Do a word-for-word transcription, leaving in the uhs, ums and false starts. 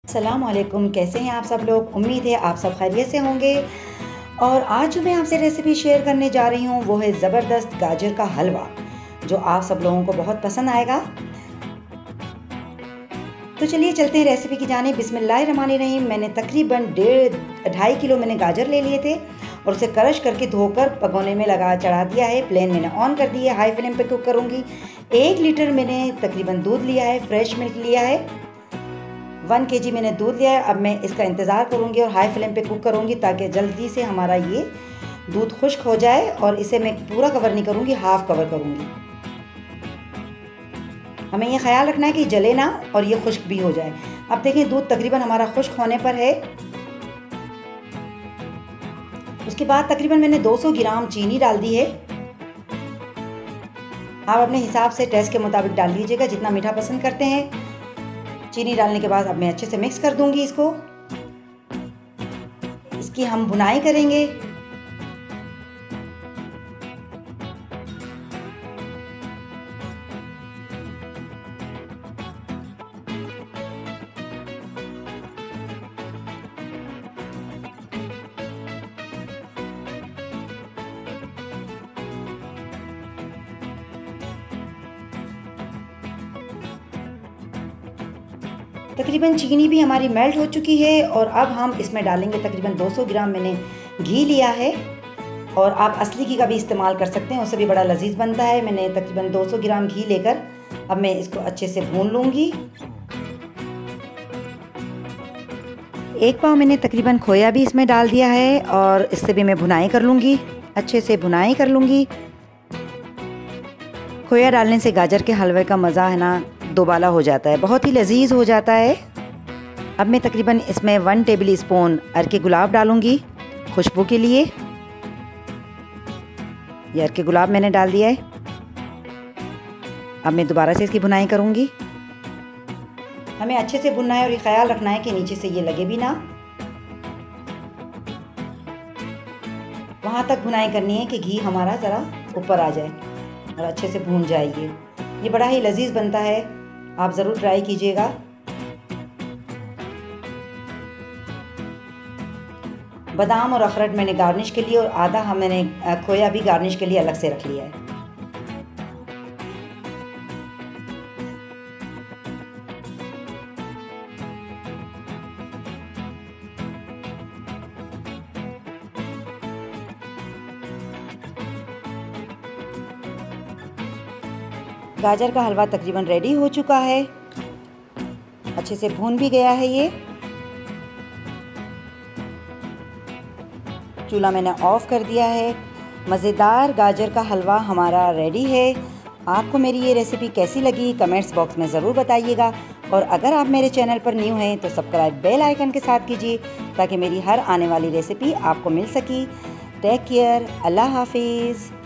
अस्सलाम वालेकुम, कैसे हैं आप सब लोग। उम्मीद है आप सब खैरियत से होंगे। और आज जो मैं आपसे रेसिपी शेयर करने जा रही हूँ वो है ज़बरदस्त गाजर का हलवा, जो आप सब लोगों को बहुत पसंद आएगा। तो चलिए चलते हैं रेसिपी की जाने। बिस्मिल्लाहिर्रहमानिर्रहीम। मैंने तकरीबन डेढ़ ढाई किलो मैंने गाजर ले लिए थे और उसे क्रश करके धोकर पकौने में लगा चढ़ा दिया है। प्लेन मैंने ऑन कर दी है, हाई फ्लेम पे कुक करूँगी। एक लीटर मैंने तकरीबन दूध लिया है, फ्रेश मिल्क लिया है। वन के जी मैंने दूध लिया है। अब मैं इसका इंतज़ार करूँगी और हाई फ्लेम पे कुक करूँगी ताकि जल्दी से हमारा ये दूध खुश्क हो जाए। और इसे मैं पूरा कवर नहीं करूँगी, हाफ कवर करूँगी। हमें ये ख्याल रखना है कि जले ना और ये खुश्क भी हो जाए। अब देखें दूध तकरीबन हमारा खुश्क होने पर है। उसके बाद तकरीबन मैंने दो सौ ग्राम चीनी डाल दी है। आप अपने हिसाब से टेस्ट के मुताबिक डाल लीजिएगा, जितना मीठा पसंद करते हैं। चीनी डालने के बाद अब मैं अच्छे से मिक्स कर दूंगी इसको। इसकी हम भुनाई करेंगे। तकरीबन चीनी भी हमारी मेल्ट हो चुकी है और अब हम इसमें डालेंगे तकरीबन दो सौ ग्राम मैंने घी लिया है। और आप असली घी का भी इस्तेमाल कर सकते हैं, उससे भी बड़ा लजीज बनता है। मैंने तकरीबन दो सौ ग्राम घी लेकर अब मैं इसको अच्छे से भून लूँगी। एक पाव मैंने तकरीबन खोया भी इसमें डाल दिया है और इससे भी मैं भुनाई कर लूँगी, अच्छे से भुनाई कर लूँगी। खोया डालने से गाजर के हलवे का मज़ा है ना दोबाला हो जाता है, बहुत ही लजीज हो जाता है। अब मैं तकरीबन इसमें वन टेबल स्पून अरके गुलाब डालूंगी खुशबू के लिए। ये अरके गुलाब मैंने डाल दिया है। अब मैं दोबारा से इसकी भुनाई करूंगी। हमें अच्छे से भुनना है और ये ख्याल रखना है कि नीचे से ये लगे भी ना। वहाँ तक भुनाई करनी है कि घी हमारा ज़रा ऊपर आ जाए और अच्छे से भून जाए। ये ये बड़ा ही लजीज बनता है, आप ज़रूर ट्राई कीजिएगा। बादाम और अखरोट मैंने गार्निश के लिए और आधा हम मैंने खोया भी गार्निश के लिए अलग से रख लिया है। गाजर का हलवा तकरीबन रेडी हो चुका है, अच्छे से भून भी गया है। ये चूल्हा मैंने ऑफ कर दिया है। मज़ेदार गाजर का हलवा हमारा रेडी है। आपको मेरी ये रेसिपी कैसी लगी कमेंट्स बॉक्स में ज़रूर बताइएगा। और अगर आप मेरे चैनल पर न्यू हैं तो सब्सक्राइब बेल आइकन के साथ कीजिए ताकि मेरी हर आने वाली रेसिपी आपको मिल सके। टेक केयर, अल्लाह हाफिज़।